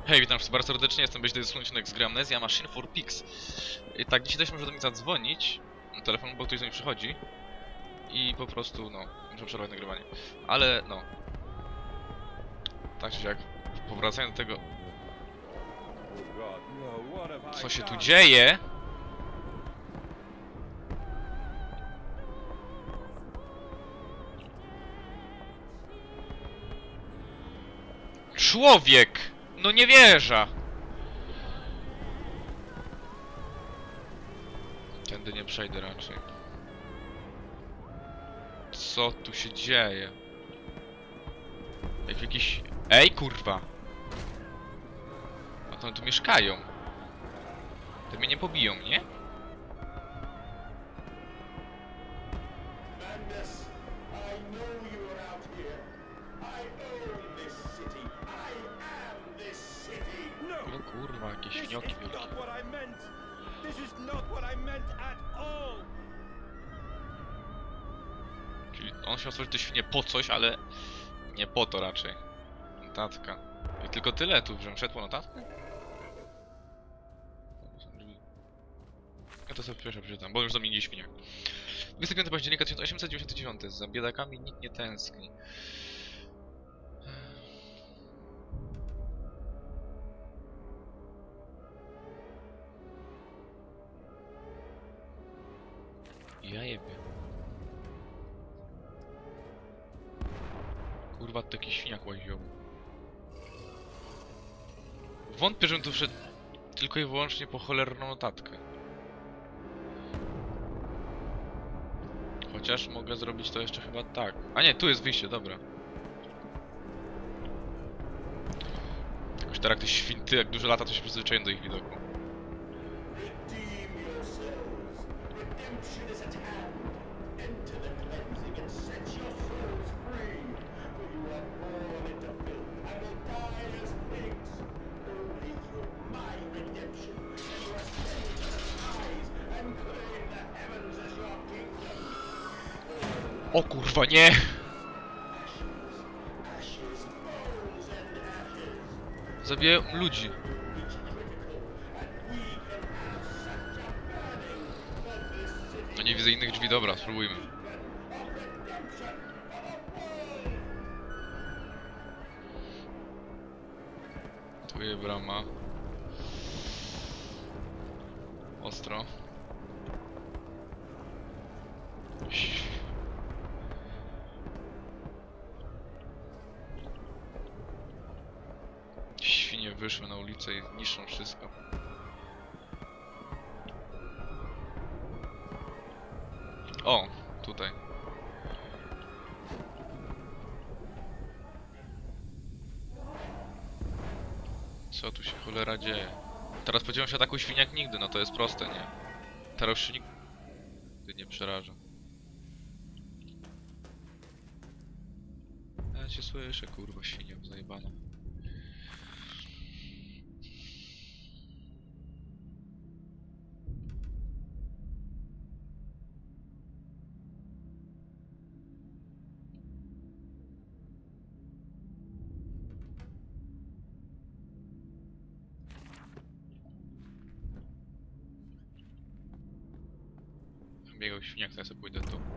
Hej, witam wszystkich bardzo serdecznie, jestem Beźdy z odcinek z gry Amnesia Machine for Pigs. I tak, dzisiaj też może do mnie zadzwonić telefon, bo ktoś do mnie przychodzi. I po prostu, no, muszę przerwać nagrywanie. Ale, no. Tak czy jak, powracając do tego... Co się tu dzieje? Człowiek! No nie wierzę! Tędy nie przejdę raczej. Co tu się dzieje? Jak jakiś... Ej, kurwa! A to tu mieszkają. To mnie nie pobiją, nie? O kurwa, jakieś śnioki wielkie. Czyli on się otworzy te świnie po coś, ale nie po to raczej. Notatka. I tylko tyle tu, żebym szedł po notatkę? Ja to sobie pierwsze przeczytam, bo już zamienili świniak. 25 października 1899. Za biedakami nikt nie tęskni. Ja jebie. Kurwa, to taki świniak łaził. Wątpię, żebym tu wszedł tylko i wyłącznie po cholerną notatkę. Chociaż mogę zrobić to jeszcze chyba tak. A nie, tu jest wyjście, dobra. Jakoś teraz te świnty, jak dużo lata, to się przyzwyczaiłem do ich widoku. O kurwa, nie! Zabijają ludzi. No nie widzę innych drzwi, dobra, spróbujmy. Tu jest brama. Ostro. Świnie wyszły na ulicę i niszczą wszystko. O, tutaj. Co tu się cholera dzieje? Teraz spodziewam się ataku świniak nigdy, no to jest proste, nie? Teraz się nigdy nie przeraża. Ja cię słyszę, kurwa, świnią zajebana. Biegał świniak, to ja sobie pójdę tu.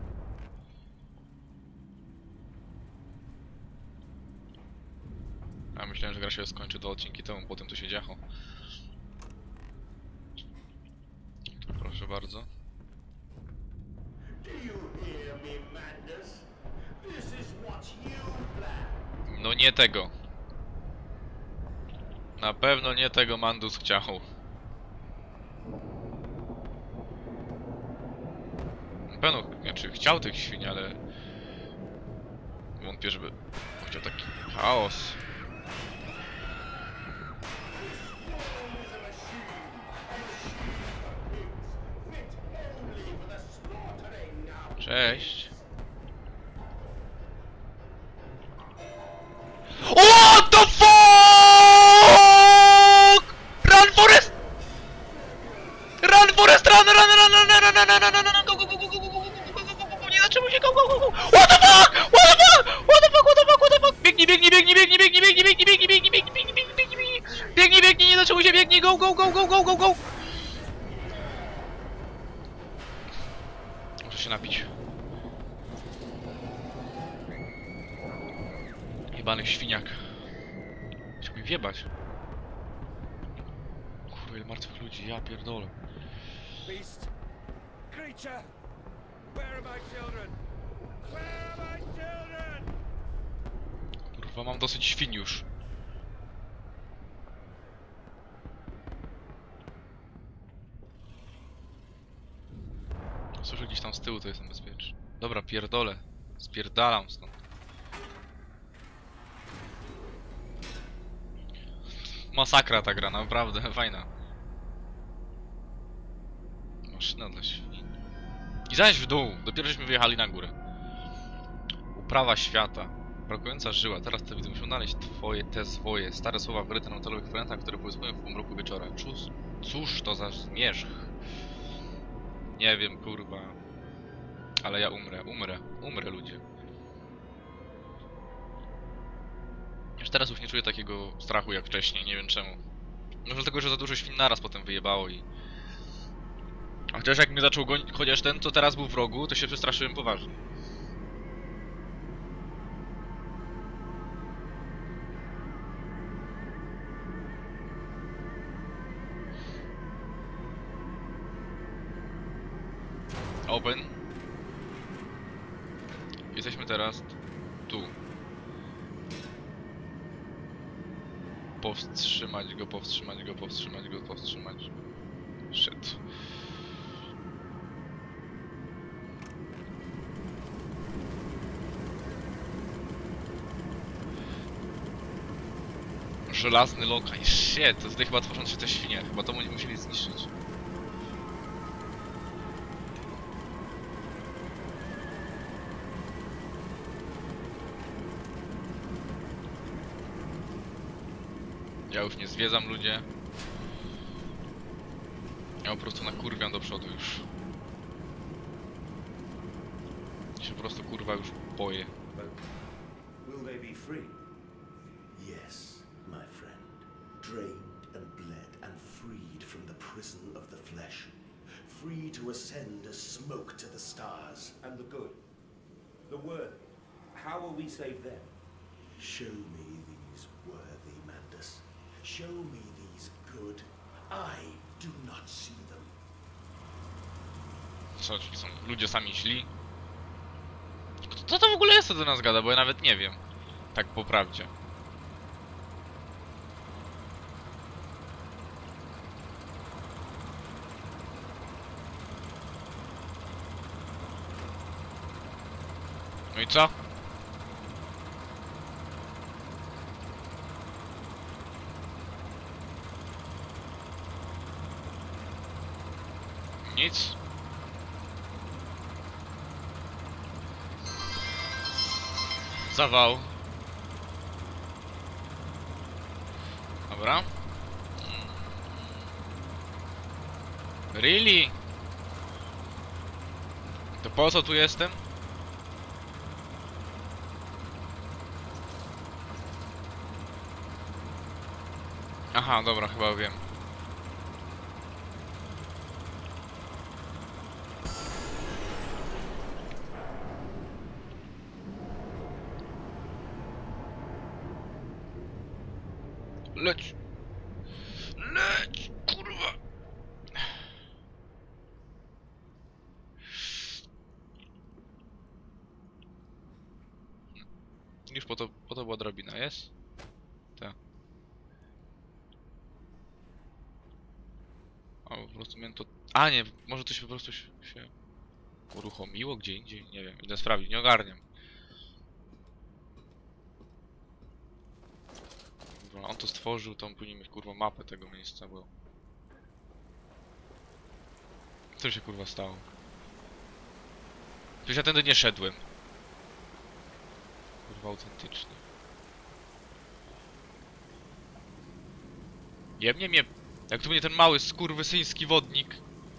A myślałem, że gra się skończy 2 odcinki temu, potem to się działo. Tu proszę bardzo. No nie tego. Na pewno nie tego Mandus chciał. Na pewno, znaczy chciał tych świń, ale wątpię, żeby chciał taki chaos. Cześć. What the fuck? Run, Forest! Run, Forest! Run, run, run, run, run, run, run, run, run, go, go, go, go, go, go, go, go, go, go, go, nie zatrzymuj się, go, go, go, go! What the fuck? What the fuck? What the fuck? What the fuck? What the fuck? Biegnij, biegnij, biegnij, biegnij, biegnij, biegnij, biegnij, biegnij, biegnij, biegnij, biegnij, biegnij, biegnij, biegnij, Biegnij, go, go, go, go, go, go, go! Muszę się napić. Jebany świniak. Chciał mi wjebać. Kurwa, ile martwych ludzi, ja pierdolę. Beast! Creature! Where are my children? Where are my children? Kurwa, mam dosyć świn już. Słyszę gdzieś tam z tyłu, to jestem bezpieczny. Dobra, pierdolę. Spierdalam stąd. Masakra ta gra, naprawdę fajna. Maszyna dla świn. I zaś w dół, dopiero żeśmy wyjechali na górę. Uprawa świata. Brakująca żyła, teraz to widzę, muszę znaleźć te swoje stare słowa wryte na metalowych fragmentach, które połyskują w pomroku wieczora. Cóż to za zmierzch? Nie wiem, kurwa. Ale ja umrę ludzie. Już nie czuję takiego strachu jak wcześniej, nie wiem czemu. Może dlatego, że za dużo świn naraz potem wyjebało i... A chociaż jak mnie zaczął gonić, chociaż ten, co teraz był w rogu, to się przestraszyłem poważnie. Open. Jesteśmy teraz tu. Powstrzymać go. Shit. Żelazny lokaj. Shit, to tutaj chyba tworzą się te świnie. Chyba to musieli zniszczyć. Ja już nie zwiedzam, ludzie. Ja po prostu nakurwiam do przodu już. Ja się po prostu kurwa już boję. Will they be free? Yes, my friend. Drained and bled and freed from the prison of the flesh. Free to ascend as smoke to the stars. And the good? The worthy? How will we save them? Show me these worthy, Mandus. Show me these good. I do not see them. Co, czyli są ludzie sami źli? Kto to w ogóle jest, co do nas gada, bo ja nawet nie wiem. Tak po prawdzie. No i co? Nic. Zawał. Dobra. Really? To po co tu jestem? Aha, dobra, chyba wiem. Leć! Leć! Kurwa! Już po to była drabina, jest? Tak. A po prostu miałem to... A nie, może to się po prostu się uruchomiło gdzie indziej? Nie wiem, idę sprawdzić, nie ogarniam. Kurwa, on to stworzył, to on powinien mieć kurwa mapę tego miejsca, bo... Co się kurwa stało? Przecież ja tędy nie szedłem. Kurwa autentycznie. Jebnie mnie... Jak tu będzie ten mały skurwysyński wodnik.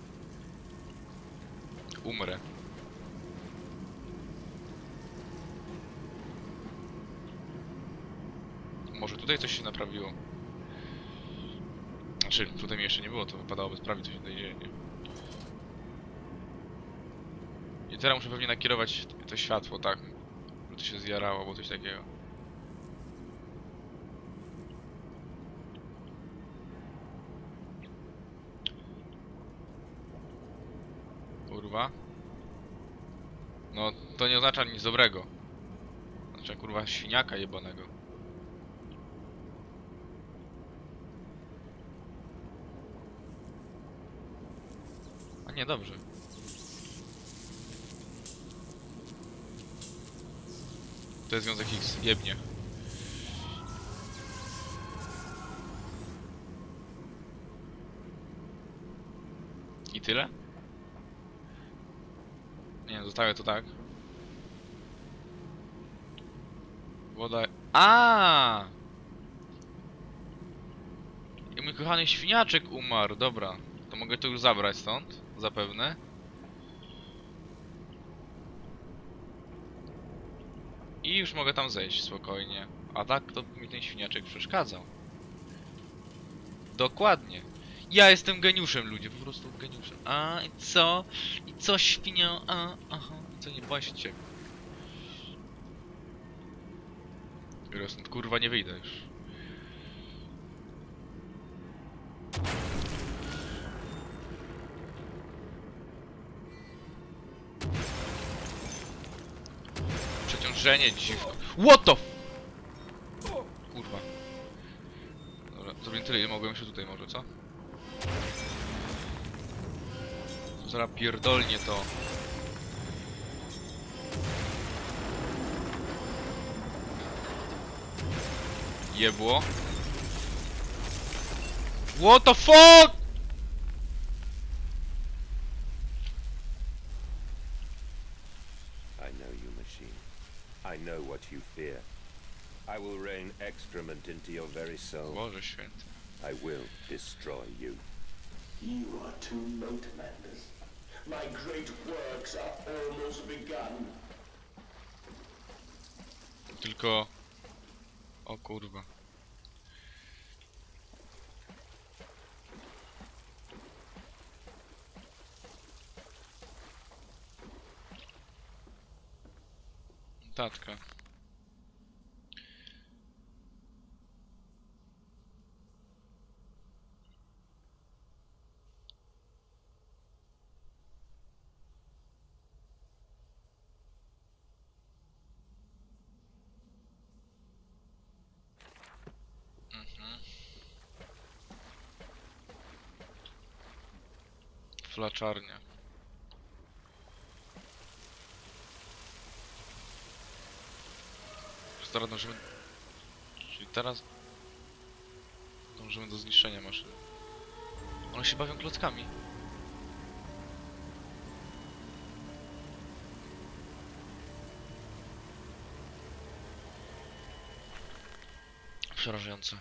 Umrę. Może tutaj coś się naprawiło. Czy tutaj mnie jeszcze nie było, to wypadałoby sprawdzić, co się tutaj dzieje, nie? I teraz muszę pewnie nakierować to światło, tak? Żeby to się zjarało, albo coś takiego. Kurwa. No, to nie oznacza nic dobrego. Znaczy, kurwa, świniaka jebanego. A nie, dobrze. To jest związek X, jebnie. I tyle? Nie, zostawię to tak. Woda... A! I mój kochany świniaczek umarł, dobra. To mogę to już zabrać stąd, zapewne. I już mogę tam zejść spokojnie. A tak to mi ten świniaczek przeszkadzał. Dokładnie. Ja jestem geniuszem, ludzie, po prostu geniuszem. A, i co? I co, świnio? A, aha, i co, nie boi się ciebie. Ja stąd kurwa nie wyjdę już. Przeciążenie dziwko. What the f... Kurwa. Dobra, zrobię tyle, ile mogłem się tutaj może, co? Zaraz pierdolnie to. Jebło. What the fuck? I know you, machine. I know what you fear. I will rain excrement into your very soul. Boże święty. I will destroy you. You are too late, Mandus. My great works are almost begun. Tylko... O kurwa. Tatka. Flaczarnia. Teraz dążymy... Czyli teraz... Dążymy do zniszczenia maszyny. One się bawią klockami. Przerażające.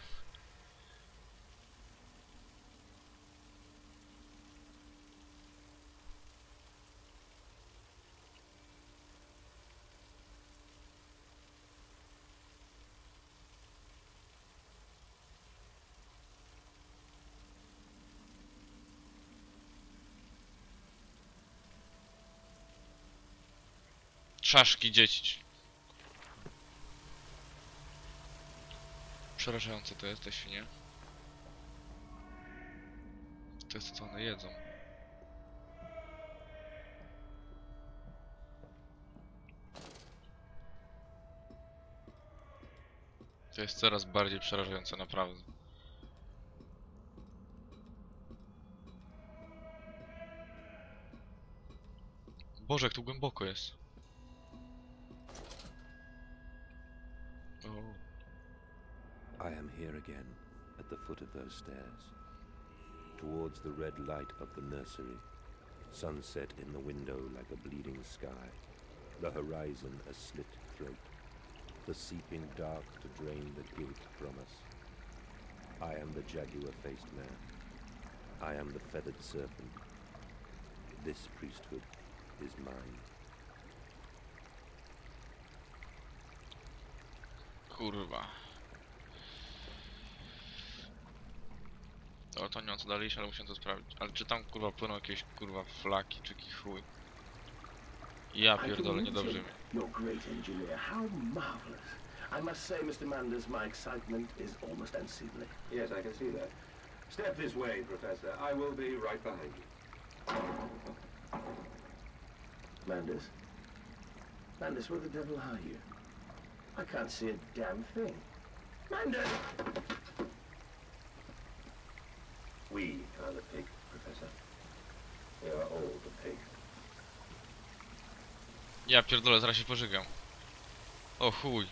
Czaszki dzieci. Przerażające to jest, te świnie. To jest to, co one jedzą. To jest coraz bardziej przerażające, naprawdę. Boże, jak tu głęboko jest. O. I am here again, at the foot of those stairs. Towards the red light of the nursery. Sunset in the window like a bleeding sky. The horizon a slit throat. The seeping dark to drain the guilt from us. I am the jaguar-faced man. I am the feathered serpent. This priesthood is mine. Kurwa. O, to nie ma co dalej iść, ale musimy to sprawdzić. Ale czy tam kurwa płyną jakieś kurwa flaki, czy jakiś chuj? Ja pierdolę, niedobrze mi. You're great engineer. How marvelous. I must say, Mr. Manders, my excitement is almost unseemly. Yes, I can see that. Step this way, Professor. I will be right behind you. Manders? Manders, where the devil are you? I can't see a damn thing. Manders! We are the pig, Professor. We are all the pig. Ja pierdolę, zaraz się pożygam. O chuj.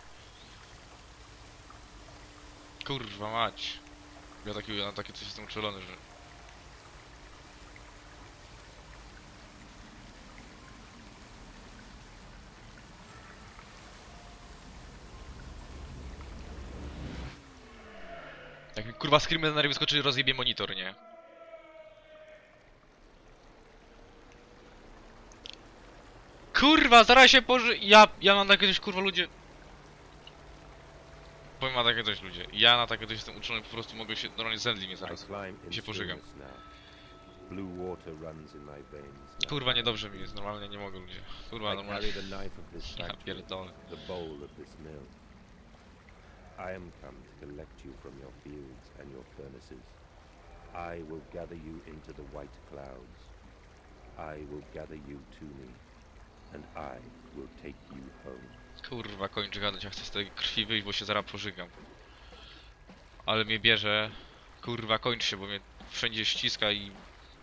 Kurwa mać. Ja na takie coś jestem uczulony, że... Jak mi kurwa screamer na ryby wyskoczy, rozjebie monitor, nie? Kurwa, zaraz się ja mam takie coś, kurwa, ludzie... Powiem, ma takie coś, ludzie. Ja na takie coś jestem uczulony, po prostu mogę się... Normalnie zemdli mnie zaraz. I się pożygam. Kurwa, niedobrze mi jest, normalnie nie mogę, ludzie. Kurwa, normalnie... Ja pierdolę. I am come to collect you from your fields and your furnaces. I will gather you into the white clouds. I will gather you to me, and I will take you home. Kurwa, kończę gadać, ja chcę z tej krwi wyjść, bo się zaraz pożygam. Ale mnie bierze... Kurwa, kończ się, bo mnie wszędzie ściska i...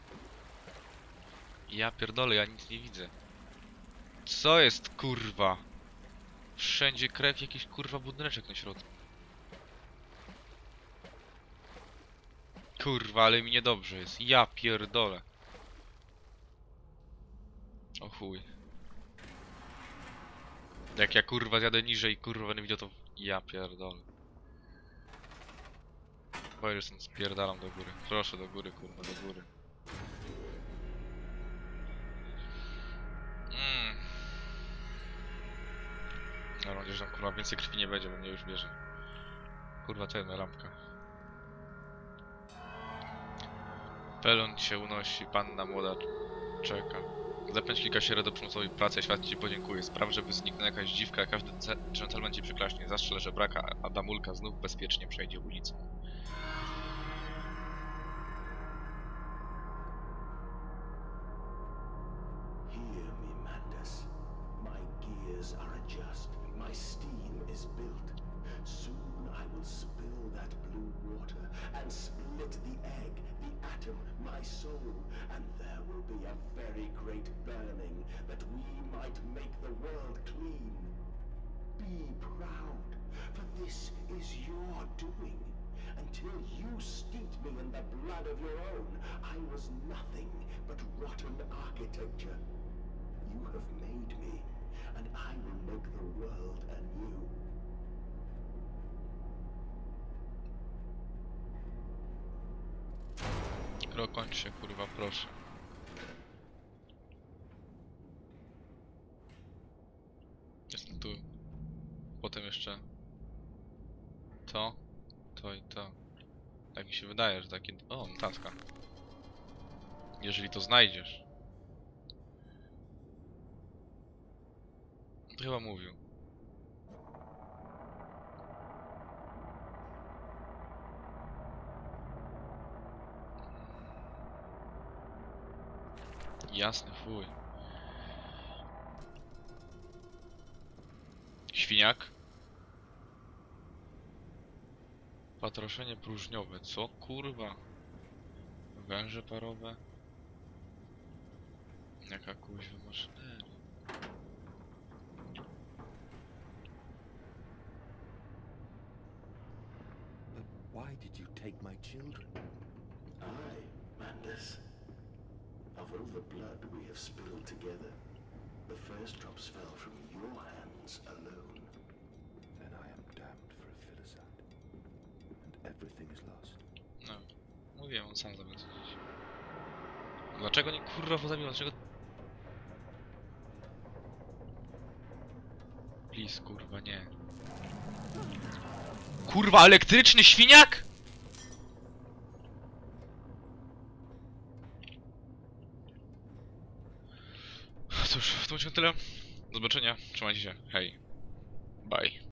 Ja pierdolę, ja nic nie widzę. Co jest, kurwa? Wszędzie krew, jakiś kurwa budyneczek na środku. Kurwa, ale mi niedobrze jest. Ja pierdolę. O chuj. Jak ja kurwa zjadę niżej, kurwa będę widział to... Ja pierdolę. Bo już stąd spierdalam do góry. Proszę do góry, kurwa, do góry. No, mam nadzieję, że tam kurwa więcej krwi nie będzie, bo mnie już bierze. Kurwa, to jedna lampka. Pelon się unosi, panna młoda czeka. Zapędź kilka sierot do przymusowej pracy, świat ci podziękuję. Spraw, żeby zniknęła jakaś dziwka, każdy dżentelmen ci przyklaśnie. Zastrzel, że braka, a damulka znów bezpiecznie przejdzie ulicą. Hear me, Mandus. My gears are adjust. My steam is built. Soon I will spill that blue water and split the egg, the atom, my soul, and there will be a very great burning that we might make the world clean. Be proud, for this is your doing. Until you steeped me in the blood of your own, I was nothing but rotten architecture. You have made me, and I will make the world anew. Kończ się, kurwa, proszę. Jestem tu. Potem jeszcze... To. To i to. Tak mi się wydaje, że takie... O, taska. Jeżeli to znajdziesz. To chyba mówił. Jasny fuj. Świniak. Patroszenie próżniowe. Co kurwa? Węże parowe. Jaka kuźwa maszyneria. But why did you take my children? I, Mandus. Of all the blood we have spilled together, the first drops fell from your hands alone. Then I am damned for a filicide. And everything is lost. No, mówiłem, on sam zamiast dzieci. Dlaczego nie kurwa pozabił? Dlaczego... Please, kurwa, nie. Kurwa, elektryczny świniak?! Cóż, w tym odcinku tyle. Do zobaczenia, trzymajcie się, hej, bye.